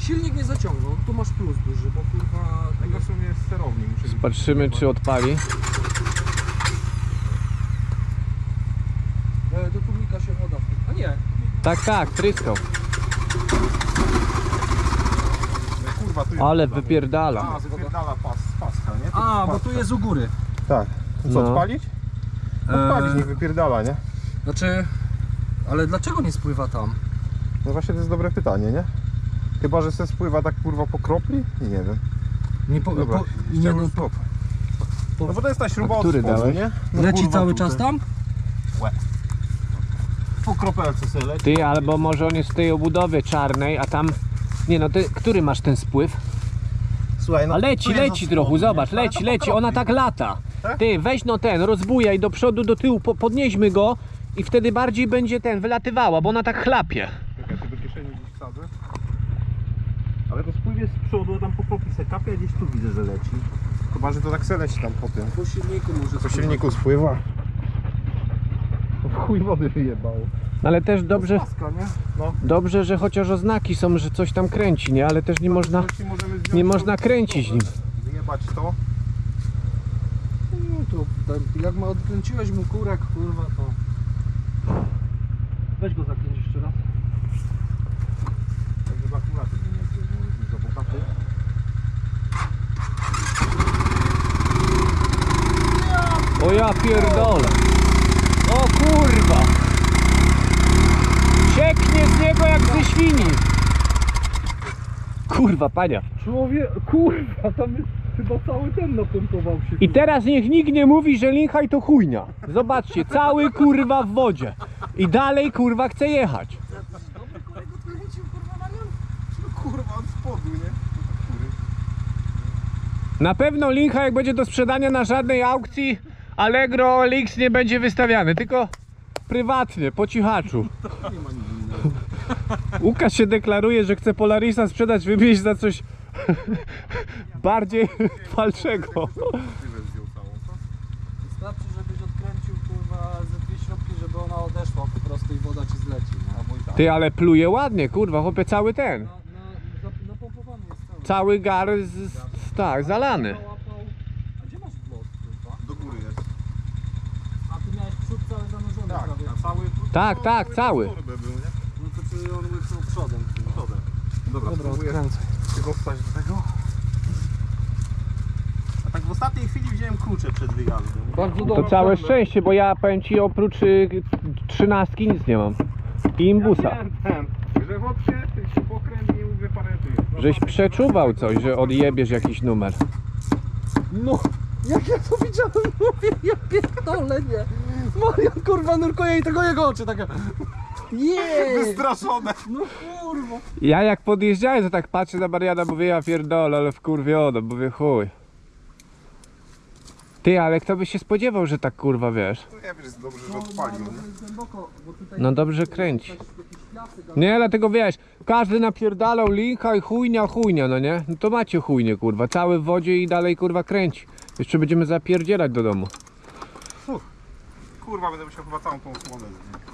Silnik nie zaciągnął, tu masz plus duży, bo kurwa... Tego w sumie jest sterownik. Patrzymy, czy odpali. Do tłumika się woda... A nie! Tak, tryskał. Kurwa, tu jest Ale woda. wypierdala. A, wypierdala paska, nie? Tu A, bo paska. tu jest u góry. Tak. Co, No. odpalić? Odpalić, niech wypierdala, nie? Znaczy... Ale dlaczego nie spływa tam? No właśnie to jest dobre pytanie, nie? Chyba, że se spływa tak kurwa po kropli? Nie wiem. Nie po... Dobra, nie no, no bo to jest ta śruba od który spodu, dałeś? nie? No leci kurwa, cały tutaj. czas tam? Po kropelce sobie leci. Ty, albo może on jest w tej obudowie czarnej, a tam... Nie no, ty, który masz ten spływ? Słuchaj, no A tu leci jest od trochę, spodu, zobacz, nie? Ale to po leci, ona kropli. tak lata. Tak? Ty, weź no ten, rozbujaj do przodu, do tyłu, podnieśmy go i wtedy bardziej będzie wylatywała, bo ona tak chlapie. Czekaj, się do kieszeni gdzieś wsadzę. Ale to spływ jest z przodu, a tam po kropli se kapie, a gdzieś tu widzę, że leci. Chyba, że to tak se leci tam po tym. Po silniku może Po silniku spływa. To w chuj wody wyjebało. Ale też dobrze, Paska, nie? No. dobrze, że chociaż oznaki są, że coś tam kręci, nie? Ale też nie można, Możemy zdjąć nie to- można kręcić nim. Wyjebać to. No to jak ma odkręciłeś mu kurek, kurwa, to... Weź go zakręć jeszcze raz. Tak żeby akumulator nie jest, bo jest za bogaty. O ja pierdolę. O kurwa. Cieknie z niego jak ze świni. Kurwa, pania. Człowiek, kurwa, tam jest chyba cały ten napompował się. I teraz niech nikt nie mówi, że Linhaj to chujnia. Zobaczcie, cały kurwa w wodzie. I dalej kurwa chce jechać. Dobry kolego odkręcił, kurwa, Marian? No kurwa, od spodu, nie? Na pewno Linhaj jak będzie do sprzedania na żadnej aukcji Allegro OLX nie będzie wystawiany, tylko prywatnie, po cichaczu. Łukasz się deklaruje, że chce Polarisa sprzedać, wywieźć za coś bardziej falszego. Wystarczy, żebyś odkręcił, kurwa, ze dwie śrubki, żeby ona odeszła po prostu i woda ci zleci, no. Ty, ale pluje ładnie, kurwa, chłopie, cały ten. Napompowany jest cały. Cały gar tak, zalany. Załapał. A gdzie masz włos, kurwa? Do góry jest. A ty miałeś przód cały zanurzony Tak, prawie. a cały... Tak, tak, cały. Był, nie? No to czyli on łysał przodem. Przodem. Dobra, Dobra, spróbuję odkręcę. się dostać do tego. A tak w ostatniej chwili wziąłem klucze przed wyjazdem. Bardzo To dobrze. całe szczęście, bo ja powiem ci oprócz 13 nic nie mam. I imbusa. Ten, że w opsie, ty się pokręt i mówię parę ty. Żeś przeczuwał coś, że odjebiesz jakiś numer. No, jak ja to widziałem, mówię, ja pierdolę, nie. Marian, kurwa, nurkuje i tego jego oczy takie... Jeee! Wystraszone. No kurwa. Ja jak podjeżdżałem, to tak patrzę na Mariana, mówię, ja pierdolę, ale wkurwiono, mówię, chuj. Ty, ale kto by się spodziewał, że tak kurwa, wiesz? No ja wiesz, dobrze, że odpalił, nie? Głęboko, bo tutaj No dobrze kręci. jakieś piasy, Nie, dlatego wiesz, każdy napierdalał linka i chujnia, no nie? No to macie chujnie, kurwa, cały w wodzie i dalej kurwa kręci. Jeszcze będziemy zapierdzielać do domu. Kurwa, będę musiał chyba całą tą osłonę zdjąć.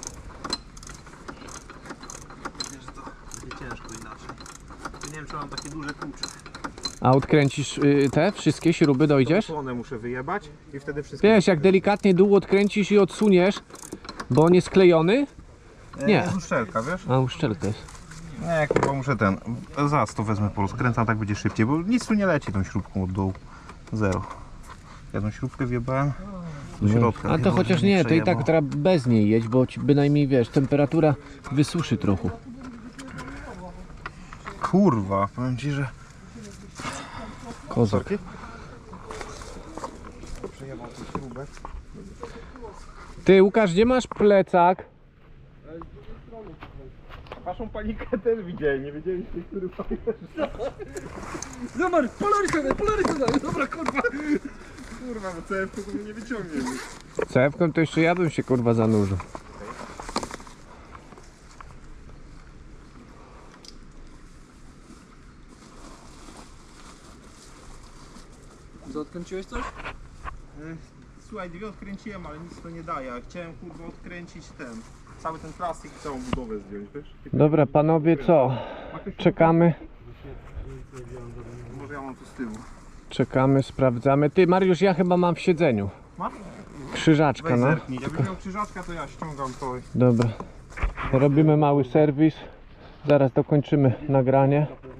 Wiesz, że to będzie ciężko inaczej. Nie wiem, czy mam takie duże klucze. A odkręcisz te wszystkie śruby, dojdziesz? Osłonę muszę wyjebać i wtedy wszystko... Wiesz, jak delikatnie dół odkręcisz i odsuniesz, bo on jest sklejony. Nie. jest uszczelka, wiesz? A uszczelka jest. Nie, kurwa, muszę ten... Zaraz to wezmę, porozkręcam, tak będzie szybciej, bo nic tu nie leci tą śrubką od dołu. Zero. Ja tą śrubkę wjebałem do środka. A nie, to żeby chociaż nie nie, to i tak przejebał. trzeba bez niej jeść, bo ci bynajmniej wiesz, temperatura wysuszy trochę. Kurwa, powiem ci, że... Kozak. Przejebał tą śrubę. Ty, Łukasz, gdzie masz plecak? Waszą panikę też widziałem, nie wiedzieliście, który pan jest. Zobacz, Polarysa daj, dobra kurwa. Kurwa, bo CF to mnie nie wyciągnie. Cewką to jeszcze ja bym się kurwa zanurzył. Odkręciłeś coś? Słuchaj, dwie odkręciłem, ale nic to nie daje. Chciałem kurwa odkręcić cały ten plastik i całą budowę zdjąć, wiesz? Dobra, panowie, co? Czekamy. z tyłu. Czekamy, sprawdzamy. Ty, Mariusz, ja chyba mam w siedzeniu. Masz? Krzyżaczka, Weź no. zerknij. Jakbyś miał krzyżaczka, to ja ściągam to. Dobra. Robimy mały serwis. Zaraz dokończymy nagranie.